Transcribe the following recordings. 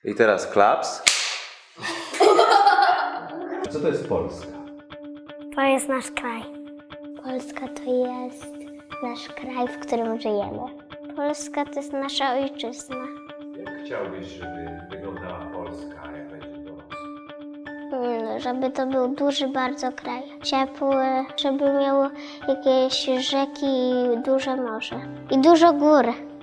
I teraz klaps. Co to jest Polska? To jest nasz kraj. Polska to jest nasz kraj, w którym żyjemy. Polska to jest nasza ojczyzna. Jak chciałbyś, żeby wyglądała Polska, jak będzie dorosła? Żeby to był duży bardzo kraj. Ciepły, żeby miało jakieś rzeki i duże morze. I dużo gór.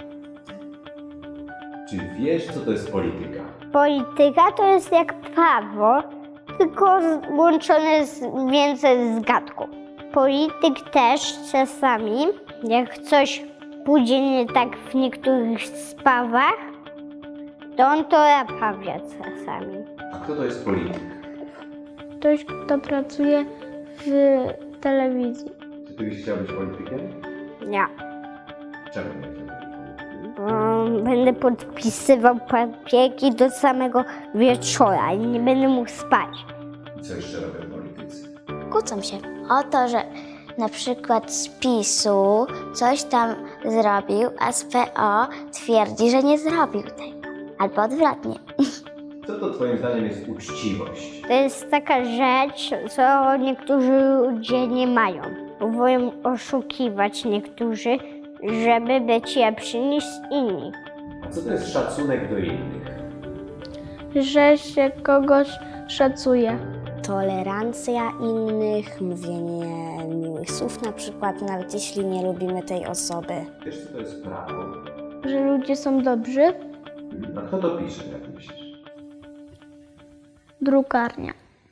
Czy wiesz, co to jest polityka? Polityka to jest jak prawo, tylko łączone więcej z gadką. Polityk też czasami, jak coś pójdzie nie tak w niektórych sprawach, to on to naprawia czasami. A kto to jest polityk? Ktoś, kto pracuje w telewizji. Czy ty byś chciał być politykiem? Nie. Czemu nie chciałbyś? Będę podpisywał papierki do samego wieczora i nie będę mógł spać. Co jeszcze robią politycy? Kłócą się o to, że na przykład z PiS-u coś tam zrobił, a z PO twierdzi, że nie zrobił tego. Albo odwrotnie. Co to twoim zdaniem jest uczciwość? To jest taka rzecz, co niektórzy ludzie nie mają. Próbują oszukiwać niektórzy, żeby być lepsi niż inni. A co to jest szacunek do innych? Że się kogoś szacuje. Tolerancja innych, mówienie miłych słów na przykład, nawet jeśli nie lubimy tej osoby. Wiesz, co to jest prawo? Że ludzie są dobrzy. A kto to pisze, jak myślisz? Drukarnia.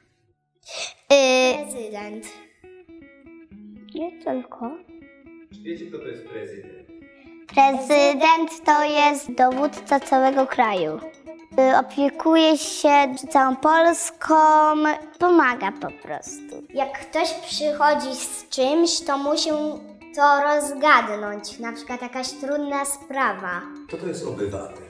Prezydent. Nie tylko. Wiecie, kto to jest prezydent? Prezydent to jest dowódca całego kraju. Opiekuje się całą Polską, pomaga po prostu. Jak ktoś przychodzi z czymś, to musi to rozgadnąć, na przykład jakaś trudna sprawa. Kto to jest obywatel?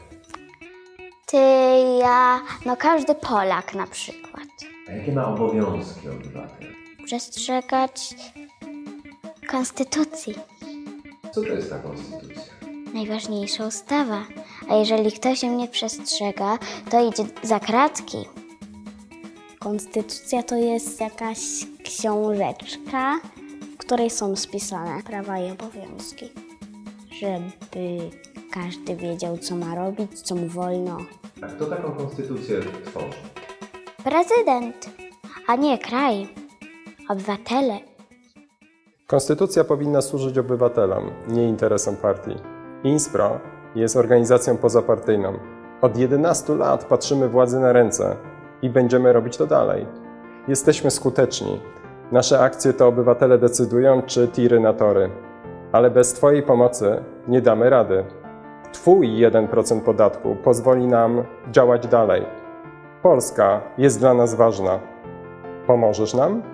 Każdy Polak na przykład. A jakie ma obowiązki obywatel? Przestrzegać konstytucji. Co to jest ta konstytucja? Najważniejsza ustawa. A jeżeli ktoś jej nie przestrzega, to idzie za kratki. Konstytucja to jest jakaś książeczka, w której są spisane prawa i obowiązki. Żeby każdy wiedział, co ma robić, co mu wolno. A kto taką konstytucję tworzy? Prezydent, a nie kraj. Obywatele. Konstytucja powinna służyć obywatelom, nie interesom partii. Inspro jest organizacją pozapartyjną. Od 11 lat patrzymy władzy na ręce i będziemy robić to dalej. Jesteśmy skuteczni. Nasze akcje to obywatele decydują, czy tiry na tory. Ale bez Twojej pomocy nie damy rady. Twój 1% podatku pozwoli nam działać dalej. Polska jest dla nas ważna. Pomożesz nam?